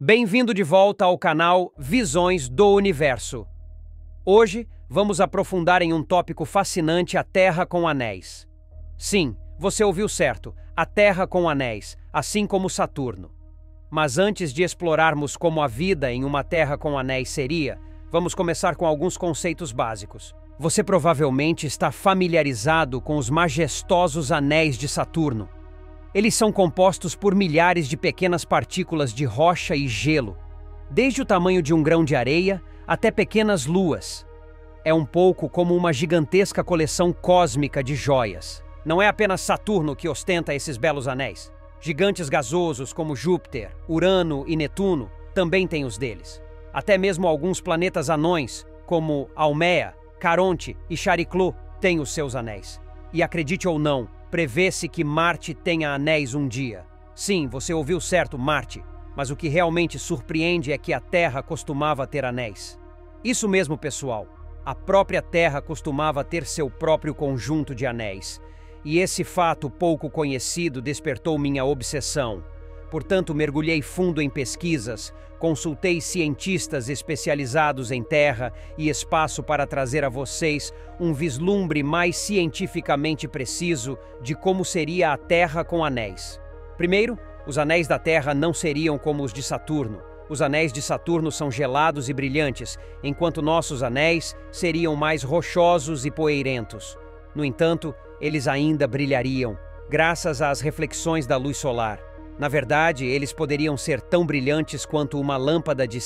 Bem-vindo de volta ao canal Visões do Universo. Hoje, vamos aprofundar em um tópico fascinante: a Terra com anéis. Sim, você ouviu certo, a Terra com anéis, assim como Saturno. Mas antes de explorarmos como a vida em uma Terra com anéis seria, vamos começar com alguns conceitos básicos. Você provavelmente está familiarizado com os majestosos anéis de Saturno. Eles são compostos por milhares de pequenas partículas de rocha e gelo, desde o tamanho de um grão de areia até pequenas luas. É um pouco como uma gigantesca coleção cósmica de joias. Não é apenas Saturno que ostenta esses belos anéis. Gigantes gasosos como Júpiter, Urano e Netuno também têm os deles. Até mesmo alguns planetas anões, como Haumea, Caronte e Chariclo, têm os seus anéis. E acredite ou não, prevê-se que Marte tenha anéis um dia. Sim, você ouviu certo, Marte. Mas o que realmente surpreende é que a Terra costumava ter anéis. Isso mesmo, pessoal. A própria Terra costumava ter seu próprio conjunto de anéis. E esse fato pouco conhecido despertou minha obsessão. Portanto, mergulhei fundo em pesquisas, consultei cientistas especializados em Terra e espaço para trazer a vocês um vislumbre mais cientificamente preciso de como seria a Terra com anéis. Primeiro, os anéis da Terra não seriam como os de Saturno. Os anéis de Saturno são gelados e brilhantes, enquanto nossos anéis seriam mais rochosos e poeirentos. No entanto, eles ainda brilhariam, graças às reflexões da luz solar. Na verdade, eles poderiam ser tão brilhantes quanto uma lâmpada de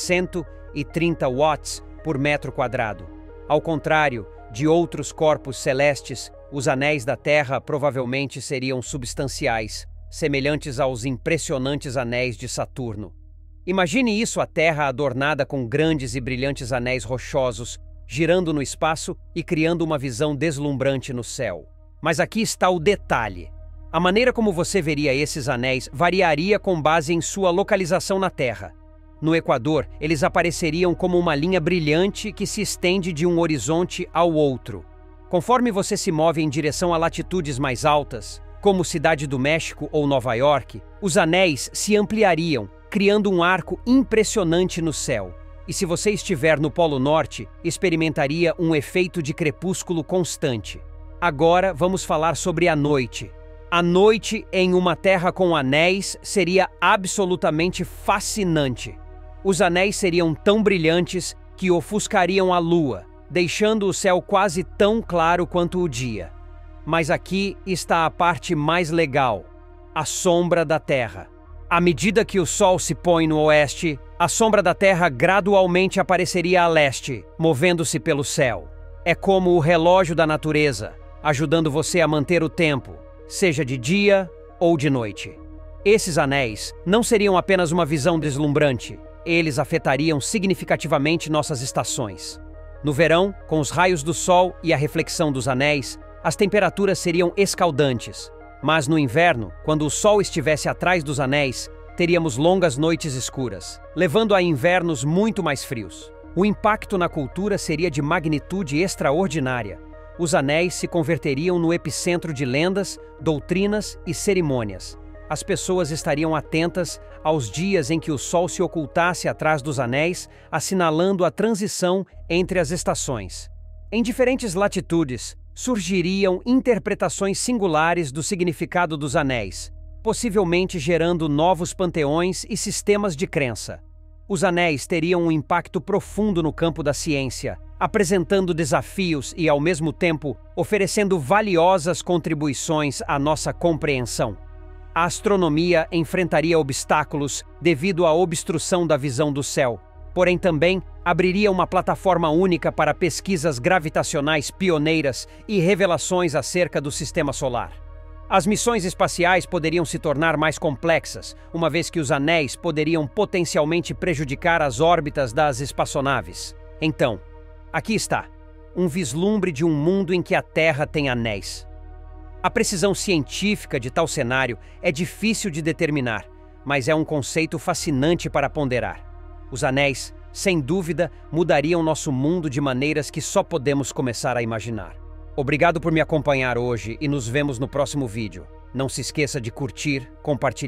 130 watts por metro quadrado. Ao contrário de outros corpos celestes, os anéis da Terra provavelmente seriam substanciais, semelhantes aos impressionantes anéis de Saturno. Imagine isso: a Terra adornada com grandes e brilhantes anéis rochosos, girando no espaço e criando uma visão deslumbrante no céu. Mas aqui está o detalhe. A maneira como você veria esses anéis variaria com base em sua localização na Terra. No Equador, eles apareceriam como uma linha brilhante que se estende de um horizonte ao outro. Conforme você se move em direção a latitudes mais altas, como Cidade do México ou Nova York, os anéis se ampliariam, criando um arco impressionante no céu. E se você estiver no Polo Norte, experimentaria um efeito de crepúsculo constante. Agora vamos falar sobre a noite. A noite em uma Terra com anéis seria absolutamente fascinante. Os anéis seriam tão brilhantes que ofuscariam a Lua, deixando o céu quase tão claro quanto o dia. Mas aqui está a parte mais legal: a sombra da Terra. À medida que o Sol se põe no oeste, a sombra da Terra gradualmente apareceria a leste, movendo-se pelo céu. É como o relógio da natureza, ajudando você a manter o tempo, seja de dia ou de noite. Esses anéis não seriam apenas uma visão deslumbrante, eles afetariam significativamente nossas estações. No verão, com os raios do sol e a reflexão dos anéis, as temperaturas seriam escaldantes. Mas no inverno, quando o sol estivesse atrás dos anéis, teríamos longas noites escuras, levando a invernos muito mais frios. O impacto na cultura seria de magnitude extraordinária. Os anéis se converteriam no epicentro de lendas, doutrinas e cerimônias. As pessoas estariam atentas aos dias em que o sol se ocultasse atrás dos anéis, assinalando a transição entre as estações. Em diferentes latitudes, surgiriam interpretações singulares do significado dos anéis, possivelmente gerando novos panteões e sistemas de crença. Os anéis teriam um impacto profundo no campo da ciência, apresentando desafios e, ao mesmo tempo, oferecendo valiosas contribuições à nossa compreensão. A astronomia enfrentaria obstáculos devido à obstrução da visão do céu, porém também abriria uma plataforma única para pesquisas gravitacionais pioneiras e revelações acerca do sistema solar. As missões espaciais poderiam se tornar mais complexas, uma vez que os anéis poderiam potencialmente prejudicar as órbitas das espaçonaves. Então, aqui está, um vislumbre de um mundo em que a Terra tem anéis. A precisão científica de tal cenário é difícil de determinar, mas é um conceito fascinante para ponderar. Os anéis, sem dúvida, mudariam nosso mundo de maneiras que só podemos começar a imaginar. Obrigado por me acompanhar hoje e nos vemos no próximo vídeo. Não se esqueça de curtir, compartilhar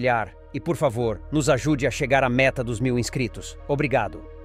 E por favor, nos ajude a chegar à meta dos 1000 inscritos. Obrigado!